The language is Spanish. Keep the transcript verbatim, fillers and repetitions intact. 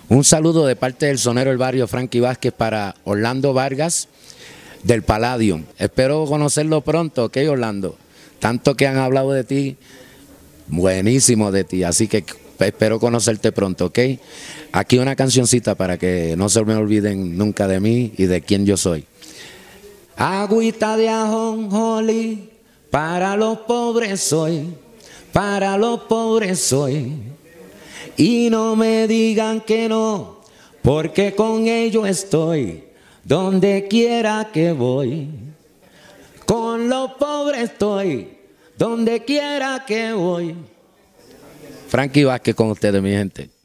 Un saludo de parte del sonero del barrio Frankie Vázquez para Orlando Vargas del Palladium. Espero conocerlo pronto, ¿ok, Orlando? Tanto que han hablado de ti, buenísimo de ti, así que espero conocerte pronto, ¿ok? Aquí una cancioncita para que no se me olviden nunca de mí y de quién yo soy. Agüita de ajonjolí, para los pobres soy, para los pobres soy. Y no me digan que no, porque con ello estoy, donde quiera que voy. Con los pobres estoy, donde quiera que voy. Frankie Vázquez con ustedes, mi gente.